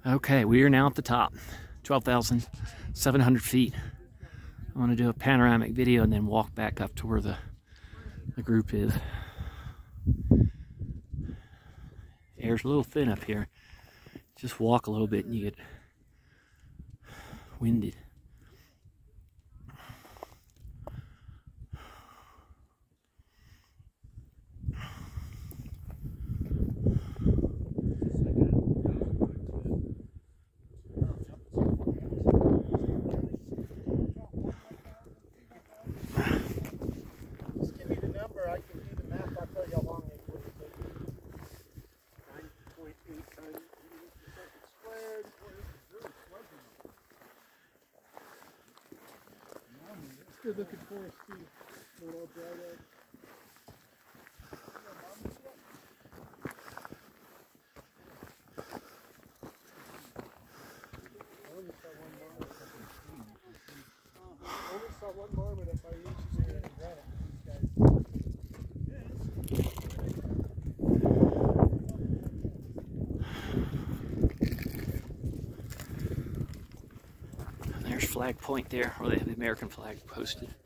Okay, we are now at the top, 12,700 feet. I want to do a panoramic video and then walk back up to where the group is. Air's a little thin up here. Just walk a little bit and you get winded. I can do the math. I'll tell you how long it would take. 9.8 times meters per second squared. Still looking for us, Steve. Going all dried out. I only saw one marmot up by inches here in granite. There's Flag Point there, where they have the American flag posted.